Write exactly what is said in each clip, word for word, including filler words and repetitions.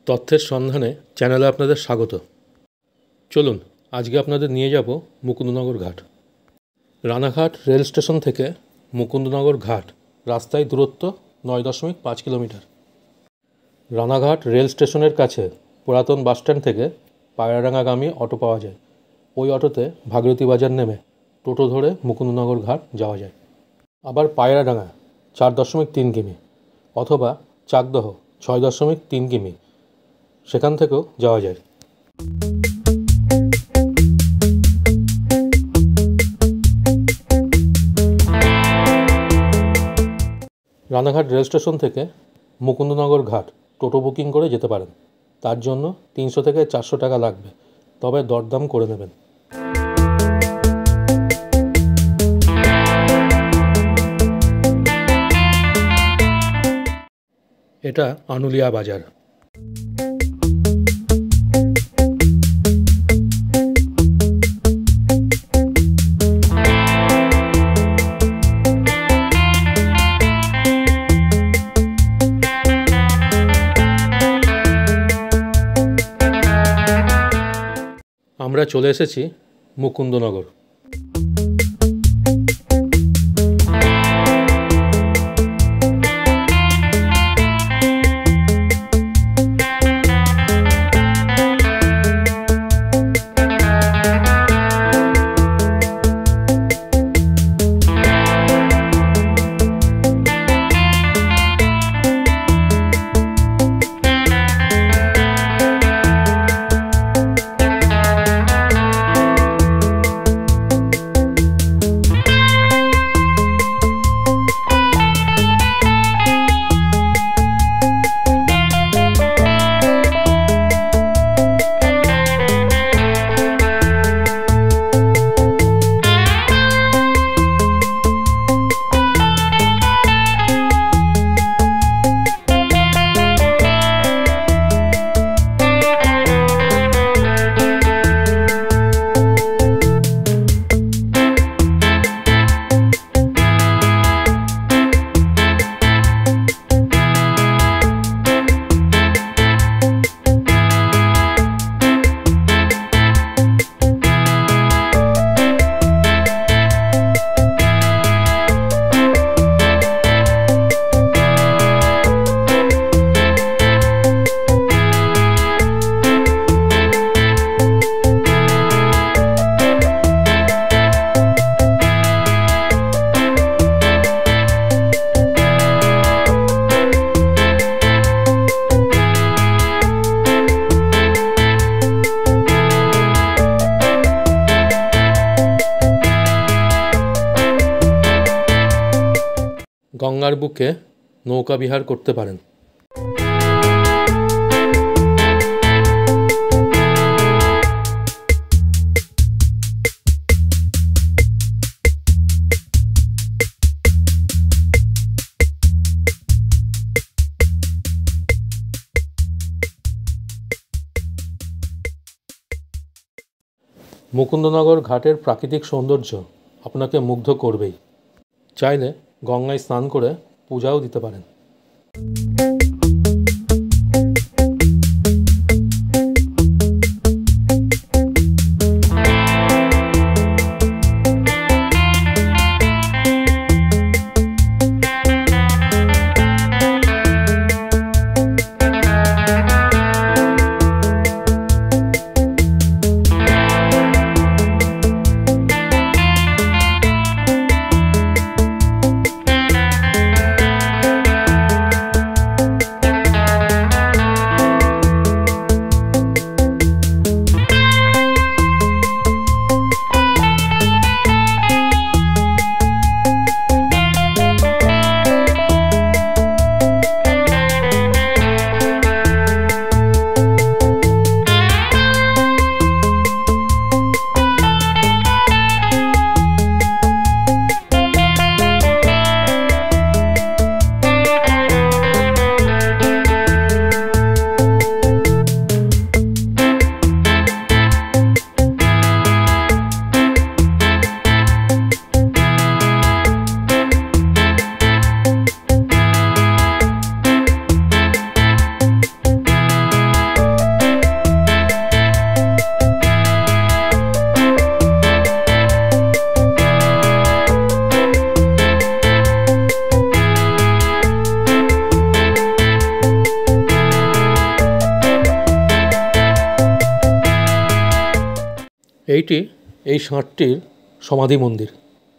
তথ্যের সন্ধানে চ্যানেলে আপনাদের স্বাগত। চলুন আজকে আপনাদের নিয়ে যাব মুকুন্দনগর ঘাট। রানাঘাট রেল স্টেশন থেকে মুকুন্দনগর ঘাট রাস্তায় দূরত্ব নয় দশমিক পাঁচ কিলোমিটার। রানাঘাট রেল স্টেশনের কাছে পুরাতন বাসস্ট্যান্ড থেকে পায়রাডাঙ্গাগামী অটো পাওয়া যায়। ওই অটোতে ভাগীরথী বাজার নেমে টোটো ধরে মুকুন্দনগর ঘাট যাওয়া যায়। আবার পায়রাডাঙ্গা চার দশমিক তিন কিমি অথবা চাকদহ ছয় দশমিক তিন কিমি, সেখান থেকেও যাওয়া যায়। রানাঘাট রেল স্টেশন থেকে মুকুন্দনগর ঘাট টোটো বুকিং করে যেতে পারেন। তার জন্য তিনশো থেকে চারশো টাকা লাগবে, তবে দরদাম করে নেবেন। এটা আনুলিয়া বাজার। আমরা চলে এসেছি মুকুন্দনগর। গঙ্গার বুকে নৌকা বিহার করতে পারেন। মুকুন্দনগর ঘাটের প্রাকৃতিক সৌন্দর্য আপনাকে মুগ্ধ করবেই। চাইলে গঙ্গায় স্নান করে পূজাও দিতে পারেন। এইটি এই ষাঁড়টির সমাধি মন্দির।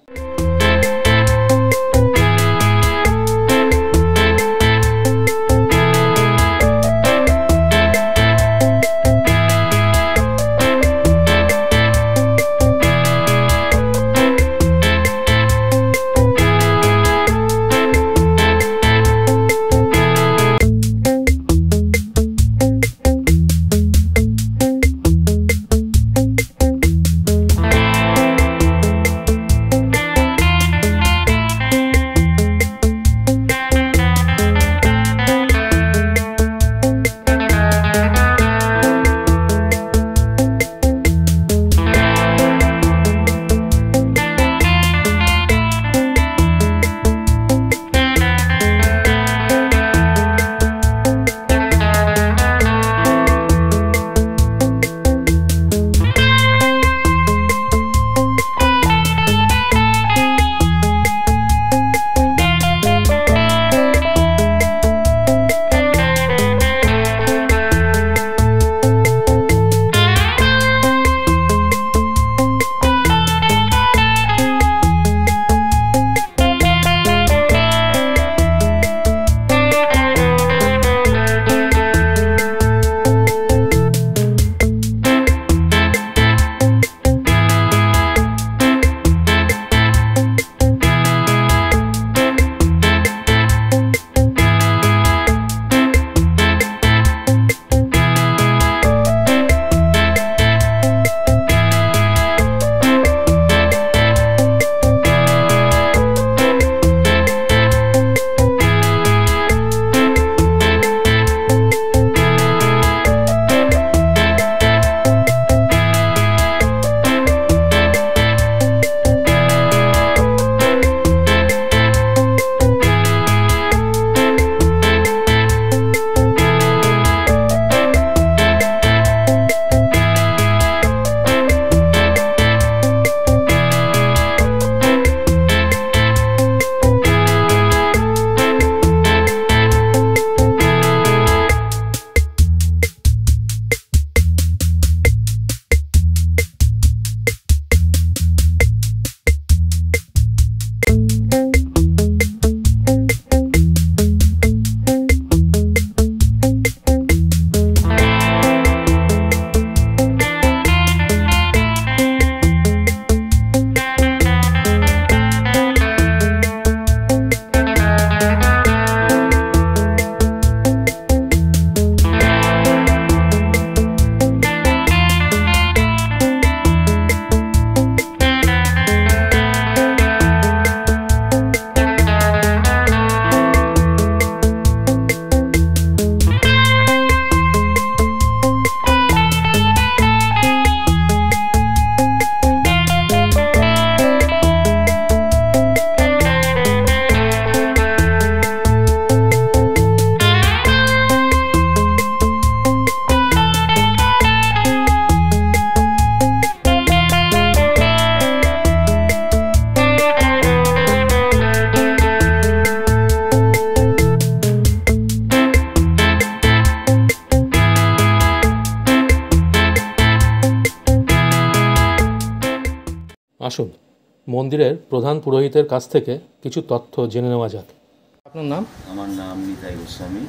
আসুন মন্দিরের প্রধান পুরোহিতের কাছ থেকে কিছু তথ্য জেনে নেওয়া যাক। আপনার নাম? আমার নাম নিতাই গোস্বামী।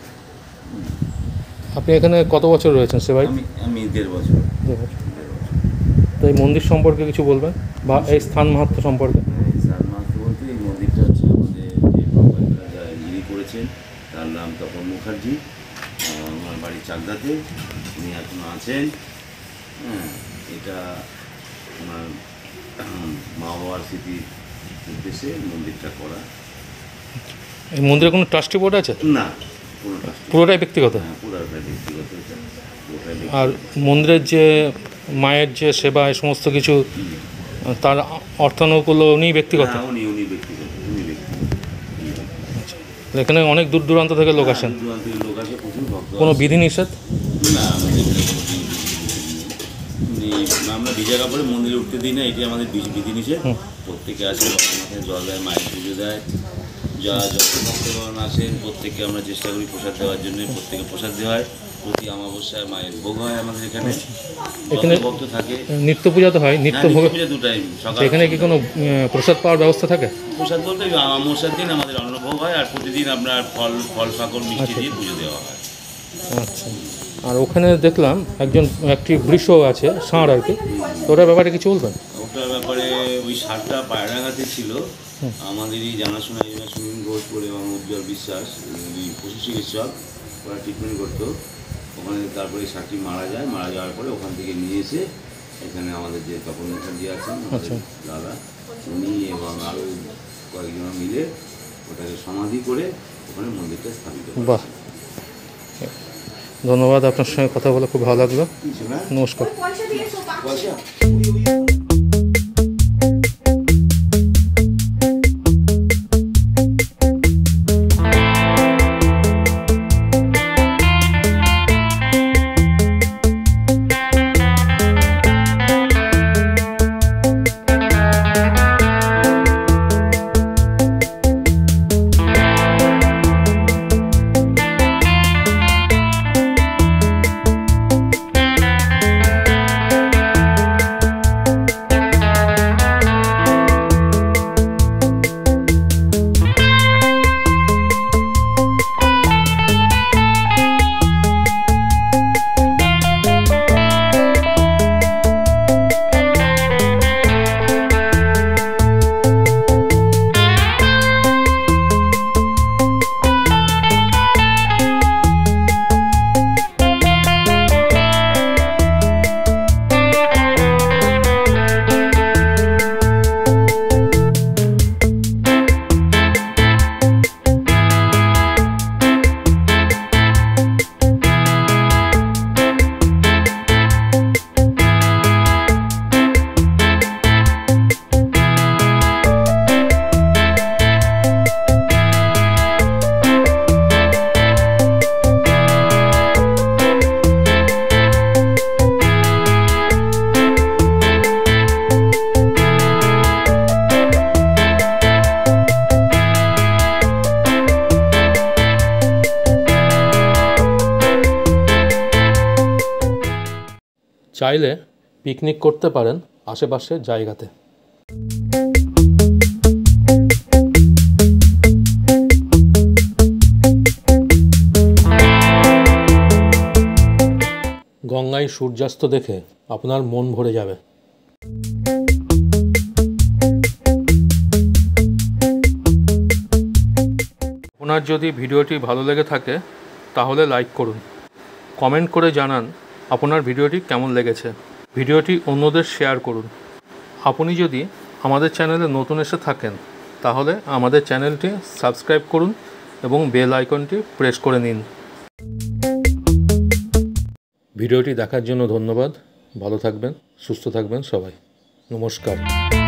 আপনি এখানে কত বছর রয়েছেন সেবায়? আমি আমি দেড় বছর। তো এই মন্দির সম্পর্কে কিছু বলবেন বা এই স্থান মাহাত্ম্য সম্পর্কে? স্থান মাহাত্ম্য বলতে এই মন্দিরটা হচ্ছে আমাদের যে বাবা যারা যিনি করেছেন তার নাম তপন মুখার্জি, আমার বাড়ি চাকদাতে, উনি এখন আছেন। হ্যাঁ, এটা আমার মা বাবার স্মৃতির উদ্দেশ্যে মন্দিরটা করা। এই মন্দিরে কোনো ট্রাস্টি বোর্ড আছে? না, পুরোটাই ব্যক্তিগত। হ্যাঁ, পুরোটাই ব্যক্তিগত। আর মন্দিরের যে মায়ের যে সেবা এই সমস্ত কিছু তার অর্থানুকূল্য উনি ব্যক্তিগত? উনি উনি ব্যক্তিগত উনি ব্যক্তিগত এখানে অনেক দূর দূরান্ত থেকে লোক আসেন। লোক আসে, প্রচুর ভক্ত। কোনো বিধি নিষেধ? না, আমাদের আমরা ভিজা কাপড়ে মন্দিরে উঠতে দিই না, এটি আমাদের বিধি নিষেধ। প্রত্যেকে আসে, বাবার মাথায় জল দেয়, মায়ের পুজো দেয়। যা যত ভক্তগণ আসেন প্রত্যেককে আমরা চেষ্টা করি প্রসাদ দেওয়ার জন্য, প্রত্যেকে প্রসাদ দেওয়া হয়। প্রতি অমাবস্যায় মায়ের ভোগ হয় আমাদের এখানে। এখানে ভক্ত থাকে, নিত্য পূজা তো হয়, নিত্য ভোগ পূজা দু টাইম। এখানে কি কোনো প্রসাদ পাওয়ার ব্যবস্থা থাকে? প্রসাদ বলতে অমাবস্যার দিন আমাদের অন্নভোগ হয়, আর প্রতিদিন আপনার ফল ফল ফাকর মিষ্টি দিয়ে পুজো দেওয়া হয়। আচ্ছা, আর ওখানে দেখলাম একজন একটি বৃষ আছে, ষাঁড় আর কি, তো ওটার ব্যাপারে কিছু বলবেন? ওটার ব্যাপারে ওই ষাঁড়টা পায়রাঘাতে ছিল, আমাদেরই জানাশোনা সুনীল ঘোষ বলে এবং উজ্জ্বল বিশ্বাস, পশু চিকিৎসক, ওরা ট্রিটমেন্ট করতো ওখানে। তারপরে এই ষাঁড়টি মারা যায়, মারা যাওয়ার পরে ওখান থেকে নিয়ে এসে এখানে আমাদের যে তপন মুখার্জি আছেন দাদা, উনি এবং আরও কয়েকজন মিলে ওটাকে সমাধি করে ওখানে মন্দিরটা স্থাপিত। বাহ, ধন্যবাদ, আপনার সঙ্গে কথা বলে খুব ভালো লাগলো। নমস্কার। চাইলে পিকনিক করতে পারেন আশেপাশের জায়গাতে। গঙ্গায় সূর্যাস্ত দেখে আপনার মন ভরে যাবে। আপনার যদি ভিডিওটি ভালো লেগে থাকে তাহলে লাইক করুন, কমেন্ট করে জানান আপনার ভিডিওটি কেমন লেগেছে। ভিডিওটি অন্যদের শেয়ার করুন। আপনি যদি আমাদের চ্যানেলে নতুন এসে থাকেন তাহলে আমাদের চ্যানেলটি সাবস্ক্রাইব করুন এবং বেল আইকনটি প্রেস করে নিন। ভিডিওটি দেখার জন্য ধন্যবাদ। ভালো থাকবেন, সুস্থ থাকবেন সবাই। নমস্কার।